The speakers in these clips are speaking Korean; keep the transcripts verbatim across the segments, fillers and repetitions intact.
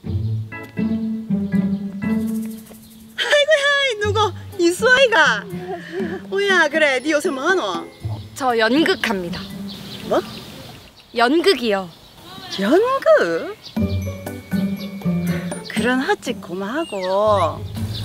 아이고야, 누구 이수아이가? 오야, 그래, 니 요새 뭐하노? 저 연극합니다. 뭐? 연극이요. 연극? 그런 헛짓 고마하고.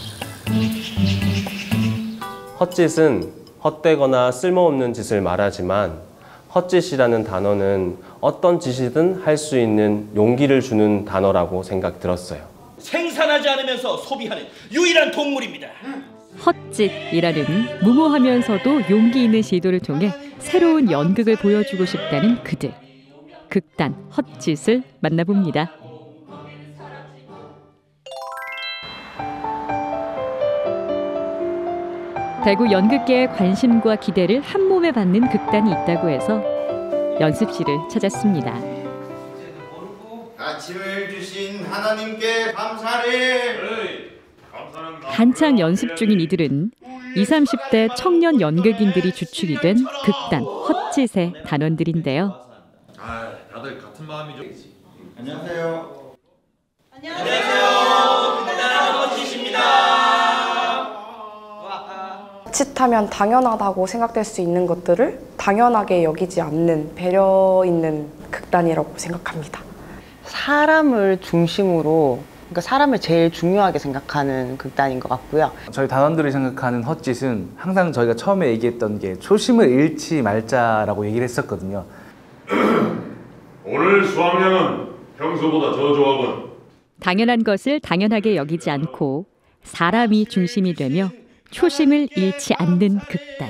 헛짓은 헛되거나 쓸모없는 짓을 말하지만 헛짓이라는 단어는 어떤 짓이든 할 수 있는 용기를 주는 단어라고 생각 들었어요. 생산하지 않으면서 소비하는 유일한 동물입니다. 헛짓이라는 무모하면서도 용기 있는 시도를 통해 새로운 연극을 보여주고 싶다는 그들. 극단 헛짓을 만나봅니다. 대구 연극계의 관심과 기대를 한 몸에 받는 극단이 있다고 해서 연습실을 찾았습니다. 아침을 주신 하나님께 감사를. 한창 연습 중인 이들은 이십, 삼십 대 청년 연극인들이 주축이 된 극단 헛짓의 단원들인데요. 아, 다들 같은 마음이죠. 안녕하세요. 안녕하세요. 극단 헛짓입니다. 헛짓하면 당연하다고 생각될 수 있는 것들을 당연하게 여기지 않는 배려 있는 극단이라고 생각합니다. 사람을 중심으로, 그러니까 사람을 제일 중요하게 생각하는 극단인 것 같고요. 저희 단원들이 생각하는 헛짓은 항상 저희가 처음에 얘기했던 게 초심을 잃지 말자라고 얘기를 했었거든요. 오늘 수확량은 평소보다 더 좋아군. 당연한 것을 당연하게 여기지 않고 사람이 중심이 되며 초심을 잃지 않는 극단.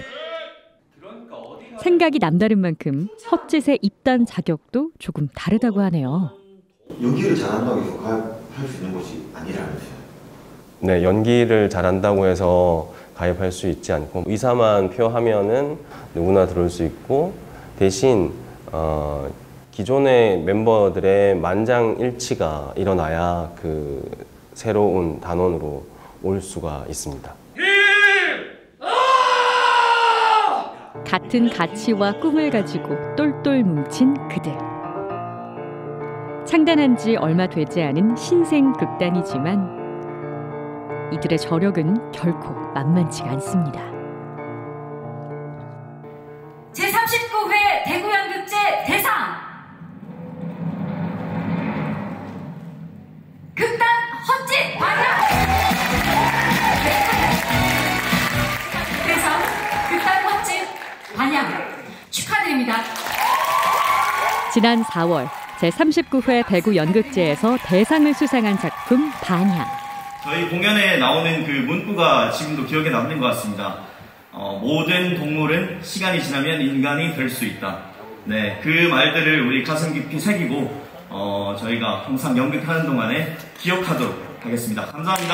생각이 남다른 만큼 헛짓의 입단 자격도 조금 다르다고 하네요. 연기를 잘한다고 해서 가입할 수 있는 것이 아니라면서요? 네, 연기를 잘한다고 해서 가입할 수 있지 않고 의사만 표하면은 누구나 들어올 수 있고 대신 어, 기존의 멤버들의 만장일치가 일어나야 그 새로운 단원으로 올 수가 있습니다. 같은 가치와 꿈을 가지고 똘똘 뭉친 그들. 창단한 지 얼마 되지 않은 신생 극단이지만 이들의 저력은 결코 만만치가 않습니다. 제삼십구 회 대구연극제 대상 극단 헛짓 반영 대상 극단 헛짓 반영 축하드립니다. 지난 사월 제삼십구 회 대구연극제에서 대상을 수상한 작품 반향. 저희 공연에 나오는 그 문구가 지금도 기억에 남는 것 같습니다. 어, 모든 동물은 시간이 지나면 인간이 될 수 있다. 네, 그 말들을 우리 가슴 깊이 새기고 어, 저희가 항상 연극하는 동안에 기억하도록 하겠습니다. 감사합니다.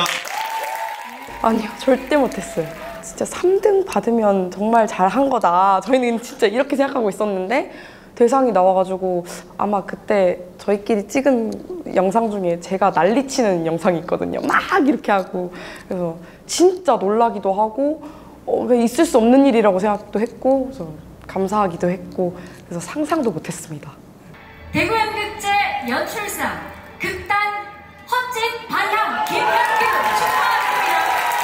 아니요, 절대 못했어요. 진짜 삼 등 받으면 정말 잘한 거다. 저희는 진짜 이렇게 생각하고 있었는데 대상이 나와가지고 아마 그때 저희끼리 찍은 영상 중에 제가 난리치는 영상이 있거든요. 막 이렇게 하고 그래서 진짜 놀라기도 하고 어, 있을 수 없는 일이라고 생각도 했고 그래서 감사하기도 했고 그래서 상상도 못했습니다. 대구연극제 연출상 극단 헛짓 반향 김현규 축하드립니다.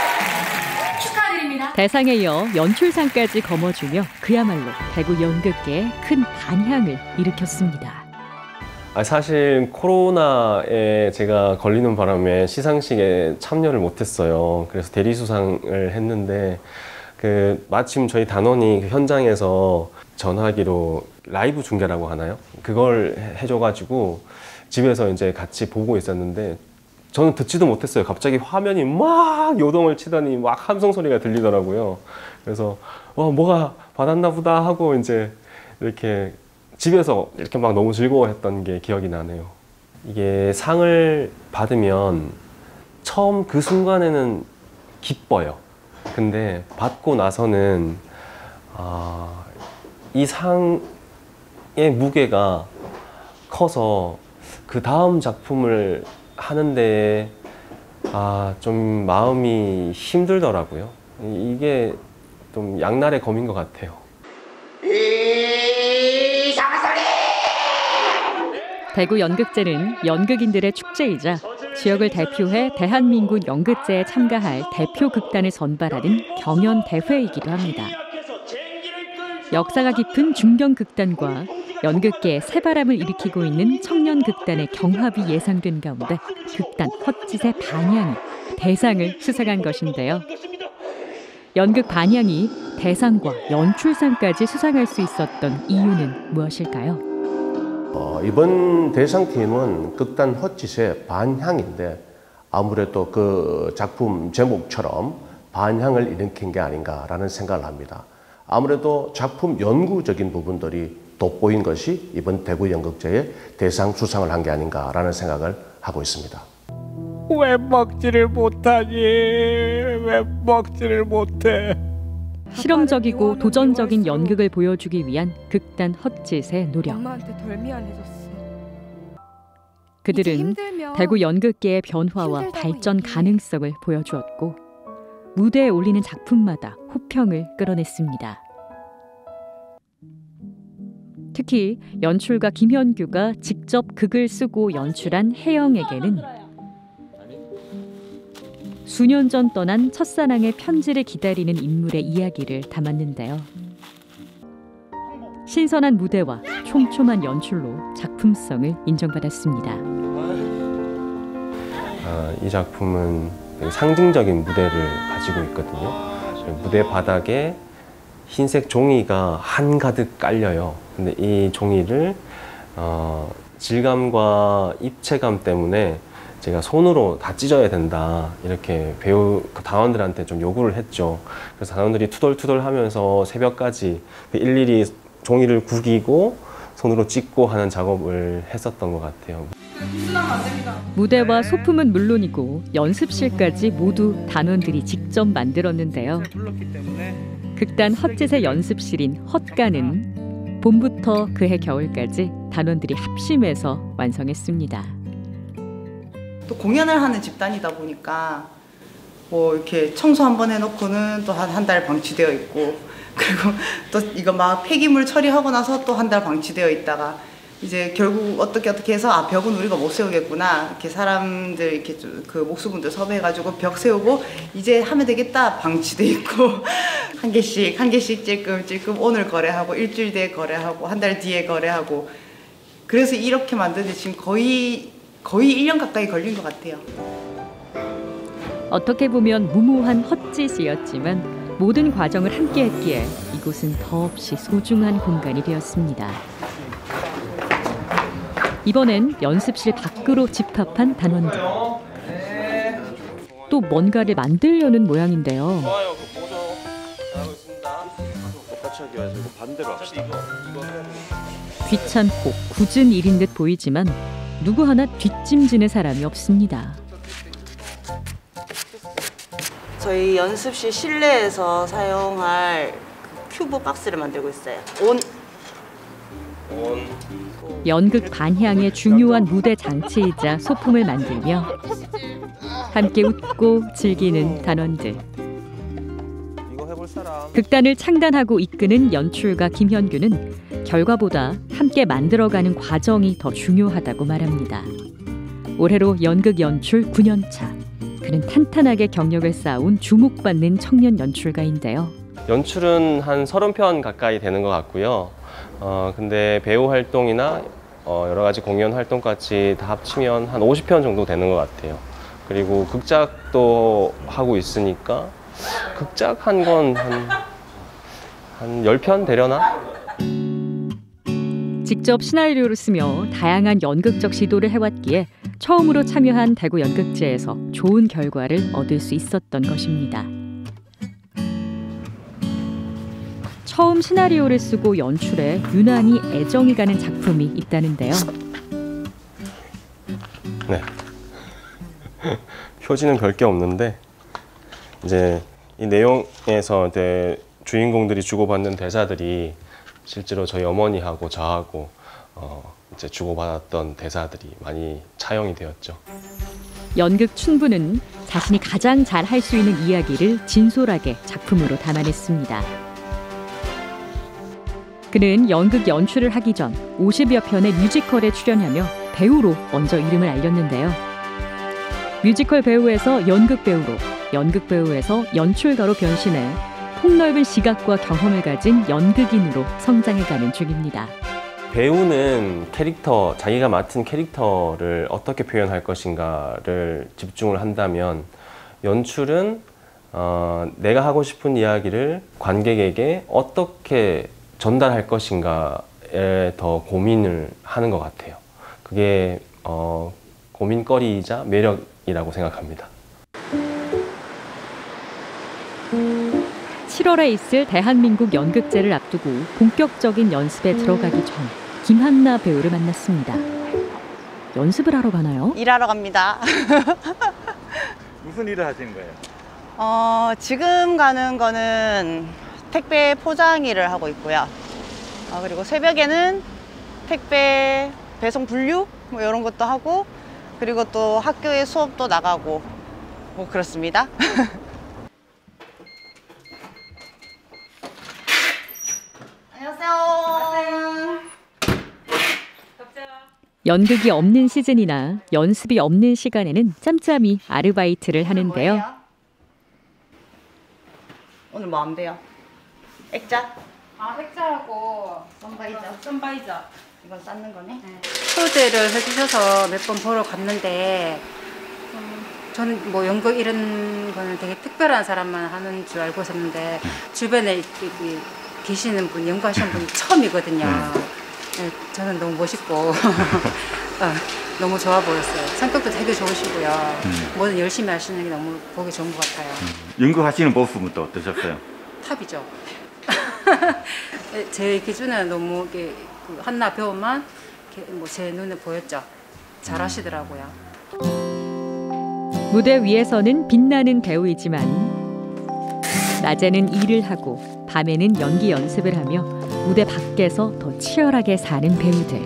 축하드립니다. 대상에 이어 연출상까지 거머쥐며 그야말로 대구 연극계에 큰 반향을 일으켰습니다. 아, 사실 코로나에 제가 걸리는 바람에 시상식에 참여를 못했어요. 그래서 대리수상을 했는데 그 마침 저희 단원이 그 현장에서 전화기로 라이브 중계라고 하나요? 그걸 해줘가지고 집에서 이제 같이 보고 있었는데 저는 듣지도 못했어요. 갑자기 화면이 막 요동을 치더니 막 함성 소리가 들리더라고요. 그래서 와, 뭐가 받았나 보다 하고 이제 이렇게 집에서 이렇게 막 너무 즐거워했던 게 기억이 나네요. 이게 상을 받으면 처음 그 순간에는 기뻐요. 근데 받고 나서는 아, 이 상의 무게가 커서 그 다음 작품을 하는데 아, 좀 마음이 힘들더라고요. 이게 좀 양날의 검인 것 같아요. 대구 연극제는 연극인들의 축제이자 지역을 대표해 대한민국 연극제에 참가할 대표 극단을 선발하는 경연 대회이기도 합니다. 역사가 깊은 중견 극단과 연극계에 새바람을 일으키고 있는 청년 극단의 경합이 예상된 가운데 극단 헛짓의 반향이 대상을 수상한 것인데요. 연극 반향이 대상과 연출상까지 수상할 수 있었던 이유는 무엇일까요? 어, 이번 대상팀은 극단 헛짓의 반향인데 아무래도 그 작품 제목처럼 반향을 일으킨 게 아닌가라는 생각을 합니다. 아무래도 작품 연구적인 부분들이 돋보인 것이 이번 대구 연극제의 대상 수상을 한 게 아닌가라는 생각을 하고 있습니다. 왜 먹지를 못하니? 왜 먹지를 못해? 실험적이고 도전적인 연극을 보여주기 위한 극단 헛짓의 노력. 엄마한테 덜 미안해졌어. 그들은 대구 연극계의 변화와 발전 가능성을 보여주었고 무대에 올리는 작품마다 호평을 끌어냈습니다. 특히 연출가 김현규가 직접 극을 쓰고 연출한 혜영에게는 수년 전 떠난 첫사랑의 편지를 기다리는 인물의 이야기를 담았는데요. 신선한 무대와 촘촘한 연출로 작품성을 인정받았습니다. 아, 이 작품은 되게 상징적인 무대를 가지고 있거든요. 무대 바닥에 흰색 종이가 한가득 깔려요. 근데 이 종이를 어, 질감과 입체감 때문에 제가 손으로 다 찢어야 된다 이렇게 배우 단원들한테 좀 요구를 했죠. 그래서 단원들이 투덜투덜 하면서 새벽까지 일일이 종이를 구기고 손으로 찢고 하는 작업을 했었던 것 같아요. 무대와 소품은 물론이고 연습실까지 모두 단원들이 직접 만들었는데요. 극단 헛짓의 연습실인 헛간은 봄부터 그해 겨울까지 단원들이 합심해서 완성했습니다. 또 공연을 하는 집단이다 보니까 뭐 이렇게 청소 한번 해놓고는 또 한 한 달 방치되어 있고 그리고 또 이거 막 폐기물 처리하고 나서 또 한 달 방치되어 있다가 이제 결국 어떻게 어떻게 해서 아 벽은 우리가 못 세우겠구나 이렇게 사람들 이렇게 그 목수분들 섭외해가지고 벽 세우고 이제 하면 되겠다 방치돼 있고 한 개씩 한 개씩 찔끔찔끔 오늘 거래하고 일주일 뒤에 거래하고 한 달 뒤에 거래하고 그래서 이렇게 만드는데 지금 거의 거의 일 년 가까이 걸린 것 같아요. 어떻게 보면 무모한 헛짓이었지만 모든 과정을 함께했기에 이곳은 더없이 소중한 공간이 되었습니다. 이번엔 연습실 밖으로 집합한 단원들. 또 뭔가를 만들려는 모양인데요. 귀찮고 굳은 일인 듯 보이지만 누구 하나 뒷짐지는 사람이 없습니다. 저희 연습실 실내에서 사용할 그 큐브 박스를 만들고 있어요. 온. 온. 연극 반향의 중요한 무대 장치이자 소품을 만들며 함께 웃고 즐기는 단원들. 극단을 창단하고 이끄는 연출가 김현규는 결과보다 함께 만들어가는 과정이 더 중요하다고 말합니다. 올해로 연극 연출 구 년 차. 그는 탄탄하게 경력을 쌓아온 주목받는 청년 연출가인데요. 연출은 한 서른 편 가까이 되는 것 같고요. 어, 근데 배우 활동이나 어, 여러 가지 공연 활동까지 다 합치면 한 오십 편 정도 되는 것 같아요. 그리고 극작도 하고 있으니까 극작 한 건 한 한 열 편 되려나? 직접 시나리오를 쓰며 다양한 연극적 시도를 해왔기에 처음으로 참여한 대구 연극제에서 좋은 결과를 얻을 수 있었던 것입니다. 처음 시나리오를 쓰고 연출에 유난히 애정이 가는 작품이 있다는데요. 네. 표지는 별게 없는데 이제 이 내용에서 이제 주인공들이 주고받는 대사들이 실제로 저희 어머니하고 저하고 어 이제 주고받았던 대사들이 많이 차용이 되었죠. 연극 춘부는 자신이 가장 잘 할 수 있는 이야기를 진솔하게 작품으로 담아냈습니다. 그는 연극 연출을 하기 전 오십여 편의 뮤지컬에 출연하며 배우로 먼저 이름을 알렸는데요. 뮤지컬 배우에서 연극 배우로, 연극 배우에서 연출가로 변신해 폭넓은 시각과 경험을 가진 연극인으로 성장해가는 중입니다. 배우는 캐릭터, 자기가 맡은 캐릭터를 어떻게 표현할 것인가를 집중을 한다면, 연출은 어, 내가 하고 싶은 이야기를 관객에게 어떻게 전달할 것인가에 더 고민을 하는 것 같아요. 그게 어, 고민거리이자 매력이라고 생각합니다. 칠월에 있을 대한민국 연극제를 앞두고 본격적인 연습에 들어가기 전 김한나 배우를 만났습니다. 연습을 하러 가나요? 일하러 갑니다. 무슨 일을 하시는 거예요? 어, 지금 가는 거는 택배 포장 일을 하고 있고요. 어, 그리고 새벽에는 택배 배송 분류 뭐 이런 것도 하고, 그리고 또 학교에 수업도 나가고 뭐 그렇습니다. 안녕하세요. 연극이 없는 시즌이나 연습이 없는 시간에는 짬짬이 아르바이트를 하는데요. 오늘 뭐 하면 돼요? 액자? 아, 액자하고 썬바이저. 썬바이저. 이건 쌓는 거네? 네. 초대를 해주셔서 몇 번 보러 갔는데 음, 저는 뭐 연극 이런 거는 되게 특별한 사람만 하는 줄 알고 있었는데 주변에 이, 이, 계시는 분, 연구하시는 분이 처음이거든요. 네, 저는 너무 멋있고 어, 너무 좋아 보였어요. 성격도 되게 좋으시고요. 음. 뭐든 열심히 하시는 게 너무 보기 좋은 것 같아요. 연극하시는 모습은 또 어떠셨어요? 탑이죠. 제 기준에는 너무 이게 그 한나 배우만 뭐 제 눈에 보였죠. 잘하시더라고요. 무대 위에서는 빛나는 배우이지만 낮에는 일을 하고 밤에는 연기 연습을 하며 무대 밖에서 더 치열하게 사는 배우들.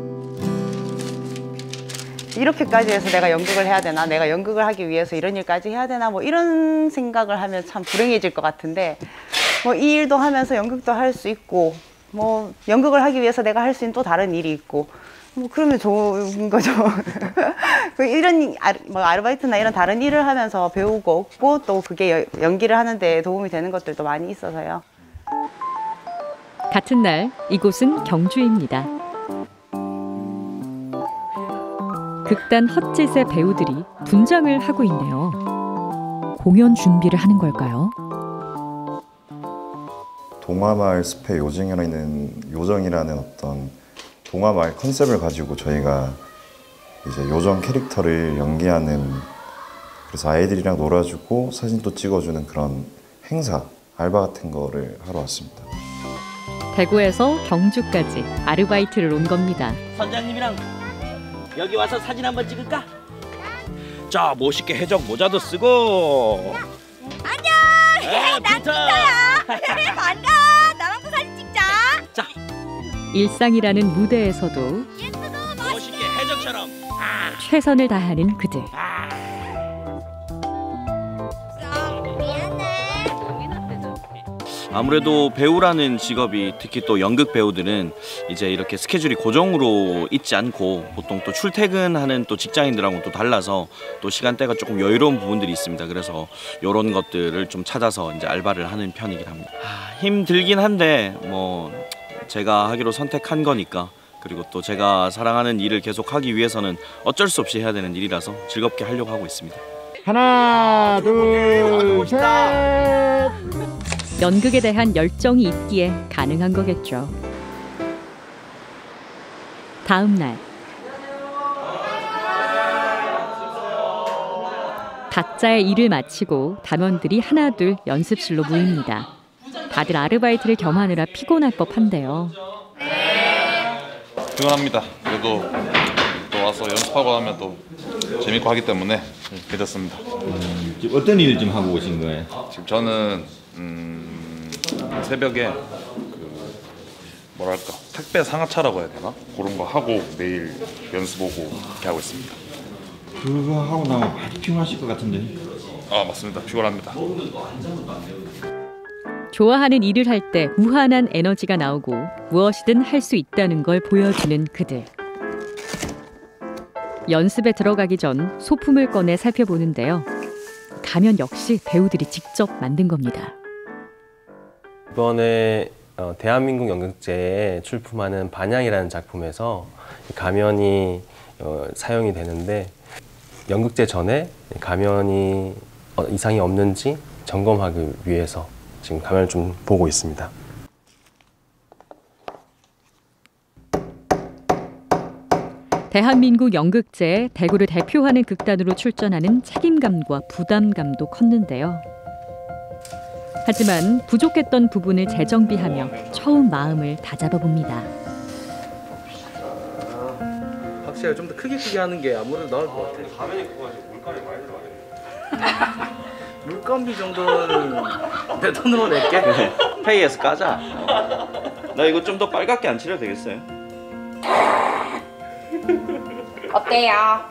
이렇게까지 해서 내가 연극을 해야 되나, 내가 연극을 하기 위해서 이런 일까지 해야 되나, 뭐 이런 생각을 하면 참 불행해질 것 같은데, 뭐 이 일도 하면서 연극도 할 수 있고, 뭐 연극을 하기 위해서 내가 할 수 있는 또 다른 일이 있고, 뭐 그러면 좋은 거죠. 이런 아르, 뭐 아르바이트나 이런 다른 일을 하면서 배우고 또 그게 연기를 하는데 도움이 되는 것들도 많이 있어서요. 같은 날 이곳은 경주입니다. 극단 헛짓의 배우들이 분장을 하고 있네요. 공연 준비를 하는 걸까요? 동화마을 숲의 요정이라는, 요정이라는 어떤 동화마을 컨셉을 가지고 저희가 이제 요정 캐릭터를 연기하는, 그래서 아이들이랑 놀아주고 사진도 찍어주는 그런 행사, 알바 같은 거를 하러 왔습니다. 대구에서 경주까지 아르바이트를 온 겁니다. 선장님이랑 여기 와서 사진 한번 찍을까? 자, 멋있게 해적 모자도 쓰고. 안녕! 에, 난 피터야! 반가워! 나랑도 사진 찍자! 자, 일상이라는 무대에서도 멋있게 해적처럼. 아. 최선을 다하는 그들. 아. 아무래도 배우라는 직업이, 특히 또 연극 배우들은 이제 이렇게 스케줄이 고정으로 있지 않고 보통 또 출퇴근하는 또 직장인들하고는 또 달라서 또 시간대가 조금 여유로운 부분들이 있습니다. 그래서 이런 것들을 좀 찾아서 이제 알바를 하는 편이긴 합니다. 하, 힘들긴 한데 뭐 제가 하기로 선택한 거니까, 그리고 또 제가 사랑하는 일을 계속 하기 위해서는 어쩔 수 없이 해야 되는 일이라서 즐겁게 하려고 하고 있습니다. 하나, 둘, 셋. 연극에 대한 열정이 있기에 가능한 거겠죠. 다음 날 각자의 일을 마치고 단원들이 하나둘 연습실로 모입니다. 다들 아르바이트를 겸하느라 피곤할 법한데요. 피곤합니다. 그래도 또 와서 연습하고 하면 또 재밌고 하기 때문에 괜찮습니다. 음, 지금 어떤 일을 좀 하고 오신 거예요? 지금 저는 음, 새벽에 그 뭐랄까 택배 상하차라고 해야 되나? 그런 거 하고 매일 연습 오고 이렇게 하고 있습니다. 그거 하고 나면 아주 피곤하실 것 같은데. 아, 맞습니다. 피곤합니다. 좋아하는 일을 할 때 무한한 에너지가 나오고 무엇이든 할 수 있다는 걸 보여주는 그들. 연습에 들어가기 전 소품을 꺼내 살펴보는데요. 가면 역시 배우들이 직접 만든 겁니다. 이번에 어, 대한민국 연극제에 출품하는 반향이라는 작품에서 가면이 어, 사용이 되는데 연극제 전에 가면이 어, 이상이 없는지 점검하기 위해서 지금 가면을 좀 보고 있습니다. 대한민국 연극제에 대구를 대표하는 극단으로 출전하는 책임감과 부담감도 컸는데요. 하지만 부족했던 부분을 재정비하며 처음 마음을 다잡아봅니다. 확실히 좀 더 크게 크게 하는 게 아무래도 나을 것 같아. 가면이 커가지고 물감이 많이 들어가겠네. 물감비 정도는 내 돈으로 낼게. 페이에서 까자. 나 이거 좀 더 빨갛게 안 칠해도 되겠어요? 어때요?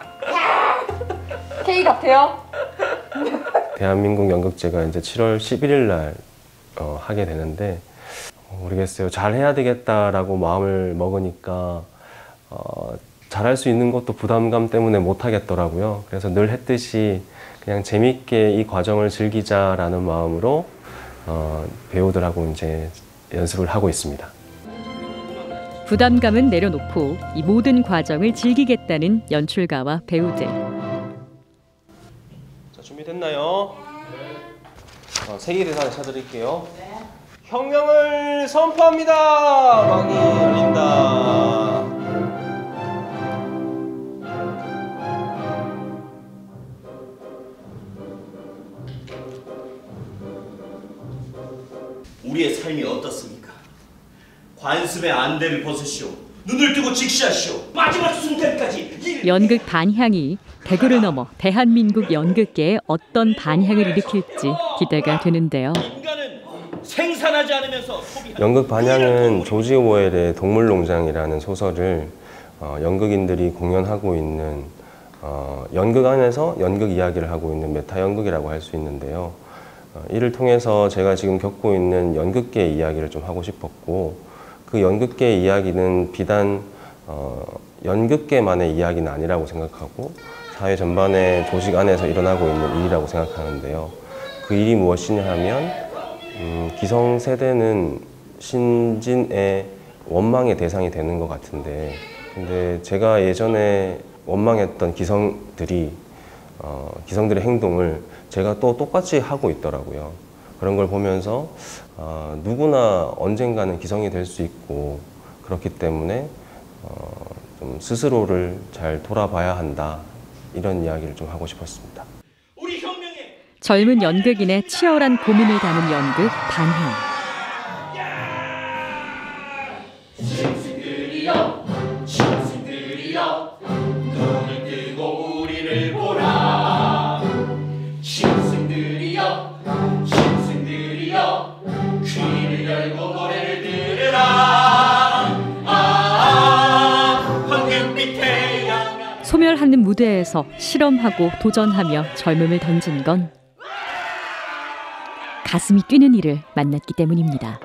K 같아요? 대한민국 연극제가 이제 칠월 십일일 날 어, 하게 되는데 어, 모르겠어요. 잘 해야 되겠다라고 마음을 먹으니까 어, 잘할 수 있는 것도 부담감 때문에 못 하겠더라고요. 그래서 늘 했듯이 그냥 재밌게 이 과정을 즐기자라는 마음으로 어, 배우들하고 이제 연습을 하고 있습니다. 부담감은 내려놓고 이 모든 과정을 즐기겠다는 연출가와 배우들. 자, 준비됐나요? 어, 세계 대사를 쳐드릴게요. 혁명을 선포합니다. 왕이 열린다. 우리의 삶이 어떻습니까? 관습의 안대를 벗으시오. 눈을 뜨고 직시하시오. 마지막 순간까지. 연극 반향이 대구를 넘어 대한민국 연극계에 어떤 반향을 일으킬지 기대가 되는데요. 생산하지 않으면서 연극 반향은 조지 오웰의 동물농장이라는 소설을 어, 연극인들이 공연하고 있는 어, 연극 안에서 연극 이야기를 하고 있는 메타 연극이라고 할 수 있는데요. 어, 이를 통해서 제가 지금 겪고 있는 연극계의 이야기를 좀 하고 싶었고, 그 연극계의 이야기는 비단 어, 연극계만의 이야기는 아니라고 생각하고 사회 전반의 조직 안에서 일어나고 있는 일이라고 생각하는데요. 그 일이 무엇이냐 하면 음, 기성세대는 신진의 원망의 대상이 되는 것 같은데, 근데 제가 예전에 원망했던 기성들이 어, 기성들의 행동을 제가 또 똑같이 하고 있더라고요. 그런 걸 보면서 어, 누구나 언젠가는 기성이 될 수 있고, 그렇기 때문에 어, 좀 스스로를 잘 돌아봐야 한다, 이런 이야기를 좀 하고 싶었습니다. 젊은 연극인의 치열한 고민을 담은 연극 반향. 신승들이여 신승들이여 눈을 뜨고 우리를 보라. 신승들이여 신승들이여 귀를 열고 노래를 들으라. 아, 황금빛 태양. 소멸하는 무대에서 실험하고 도전하며 젊음을 던진 건 가슴이 뛰는 일을 만났기 때문입니다.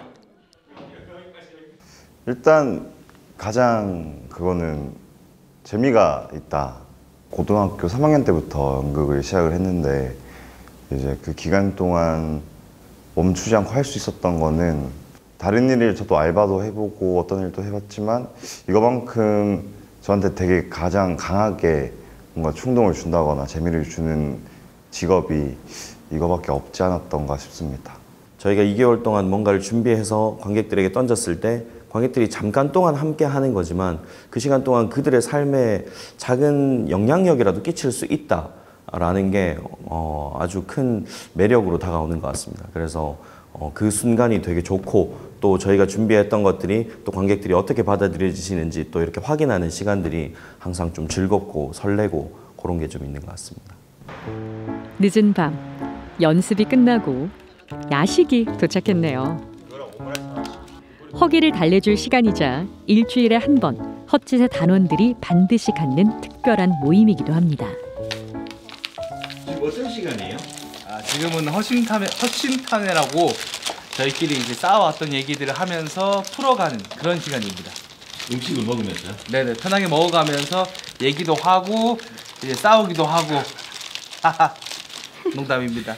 일단 가장 그거는 재미가 있다. 고등학교 삼 학년 때부터 연극을 시작을 했는데 이제 그 기간 동안 멈추지 않고 할 수 있었던 거는, 다른 일을 저도 알바도 해보고 어떤 일도 해봤지만 이거만큼 저한테 되게 가장 강하게 뭔가 충동을 준다거나 재미를 주는 직업이 이거밖에 없지 않았던가 싶습니다. 저희가 이 개월 동안 뭔가를 준비해서 관객들에게 던졌을 때 관객들이 잠깐 동안 함께 하는 거지만 그 시간 동안 그들의 삶에 작은 영향력이라도 끼칠 수 있다라는 게 어, 아주 큰 매력으로 다가오는 것 같습니다. 그래서 어, 그 순간이 되게 좋고, 또 저희가 준비했던 것들이 또 관객들이 어떻게 받아들여지시는지 또 이렇게 확인하는 시간들이 항상 좀 즐겁고 설레고 그런 게 좀 있는 것 같습니다. 늦은 밤, 연습이 끝나고 야식이 도착했네요. 허기를 달래줄 시간이자 일주일에 한 번 헛짓의 단원들이 반드시 갖는 특별한 모임이기도 합니다. 지금 어떤 시간이에요? 아, 지금은 허심탄회, 허심탄회라고 저희끼리 이제 쌓아왔던 얘기들을 하면서 풀어가는 그런 시간입니다. 음식을 먹으면서요? 네네, 편하게 먹어가면서 얘기도 하고 이제 싸우기도 하고. 하하, 농담입니다.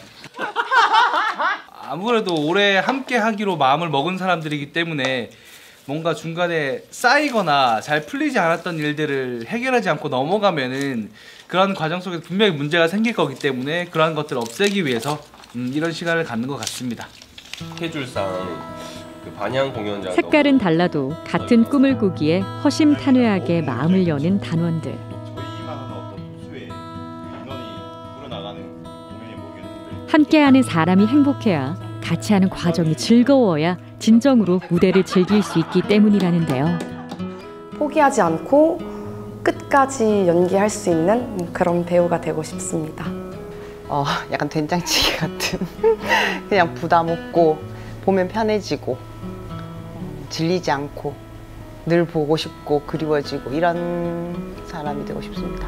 아무래도 오래 함께 하기로 마음을 먹은 사람들이기 때문에 뭔가 중간에 쌓이거나 잘 풀리지 않았던 일들을 해결하지 않고 넘어가면은 그런 과정 속에서 분명히 문제가 생길 거기 때문에 그러한 것들을 없애기 위해서 음, 이런 시간을 갖는 것 같습니다. 스케줄상 그 반향 공연장 색깔은 달라도 같은 꿈을 꾸기에 허심탄회하게 마음을 여는 단원들. 함께하는 사람이 행복해야 같이 하는 과정이 즐거워야 진정으로 무대를 즐길 수 있기 때문이라는데요. 포기하지 않고 끝까지 연기할 수 있는 그런 배우가 되고 싶습니다. 어, 약간 된장찌개 같은 그냥 부담 없고 보면 편해지고 질리지 않고 늘 보고 싶고 그리워지고 이런 사람이 되고 싶습니다.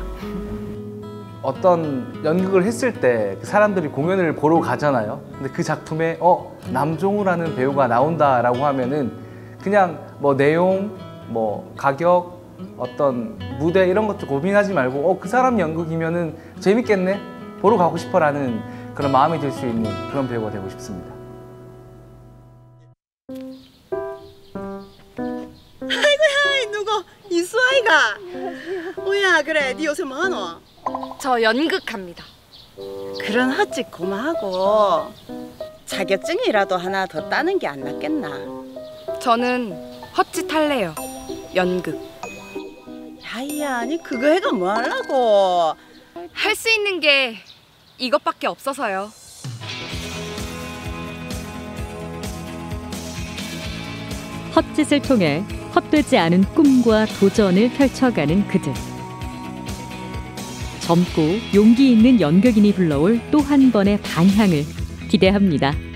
어떤 연극을 했을 때 사람들이 공연을 보러 가잖아요. 근데 그 작품에 어 남종우라는 배우가 나온다라고 하면은 그냥 뭐 내용, 뭐 가격, 어떤 무대 이런 것도 고민하지 말고 어 그 사람 연극이면은 재밌겠네, 보러 가고 싶어라는 그런 마음이 들 수 있는 그런 배우가 되고 싶습니다. 아이고야, 누구 이수아이가? 뭐야, 그래, 니 요새 뭐하노? 저 연극합니다. 그런 헛짓 그만하고 자격증이라도 하나 더 따는 게 안 낫겠나? 저는 헛짓 할래요. 연극. 야야, 아니 그거 해가 뭐 하려고? 할 수 있는 게 이것밖에 없어서요. 헛짓을 통해 헛되지 않은 꿈과 도전을 펼쳐가는 그들. 젊고 용기 있는 연극인이 불러올 또 한 번의 반향을 기대합니다.